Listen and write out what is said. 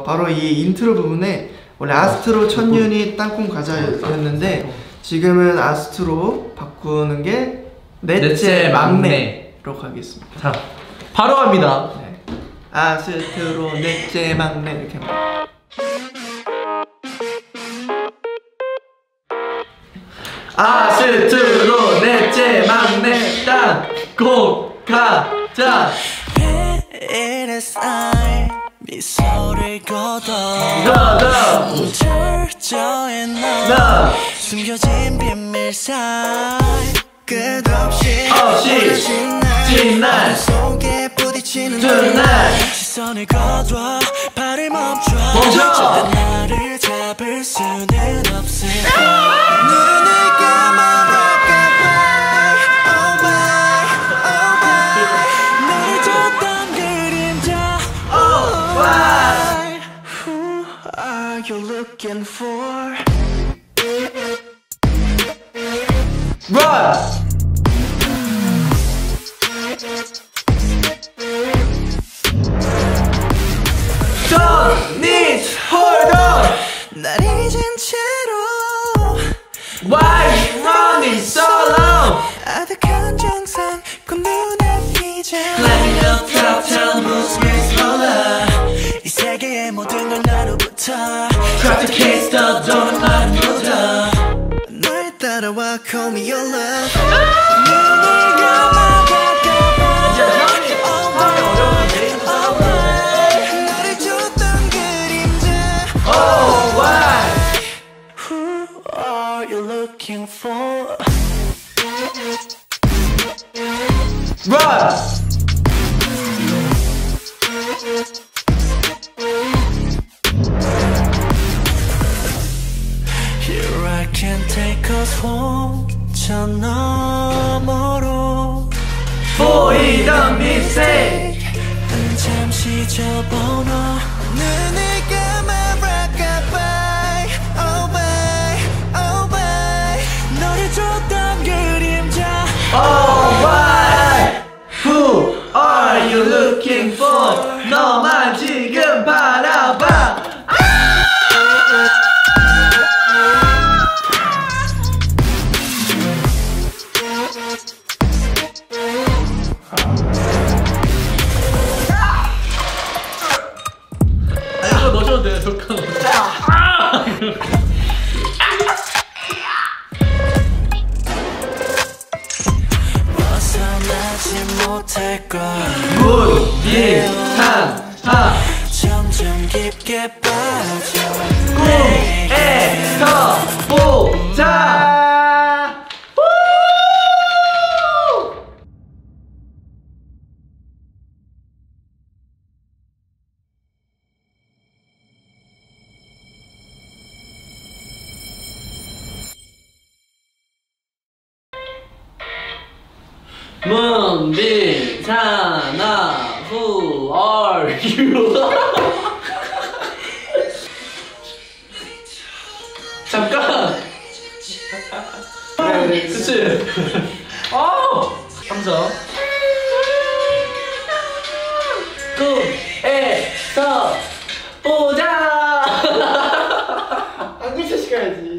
바로 이 인트로 부분에 원래 아스트로 천윤이 땅콩 과자였는데 지금은 아스트로 바꾸는 게 넷째 막내로 가겠습니다. 자, 바로 갑니다. 네. 아스트로 넷째 막내 이렇게 합니다. 아스트로 넷째 막내 땅콩 과자. 미소를 걷어 철저히 너 숨겨진 비밀 사이 끝없이 오래진 날 속에 부딪히는 두 날 시선을 거둬 발을 멈춰 절대 나를 잡을 수는 없을까 눈을 감아 you're looking for Run! Don't need hold on 날 잊은 채로 Why you running so long? 아득한 정상 그 눈앞이자 Climbing up top down moves me slower 이 세계의 모든 걸 나로부터 Try to kiss the door 날 묻어 널 따라와 call me your love 눈을 감아 너를 줬던 그림자 Oh why? Who are you looking for? Run! Here I can take us home 저 너머로 보이던 mistake 잠시 접어넣어 눈을 감아 rockabye Oh bye, oh bye 너를 줬던 그림자 Oh why? Who are you looking for? 너만 지금 바라봐 이거 넣어줘도 돼요, 조카 벗어나지 못할걸 문빈산하 점점 깊게 빠져 꿈에서 보자 문빈산하 Who are you? 잠깐! 그래 그치? 삼성 꿈에서 보자! 안경 쳐시가야지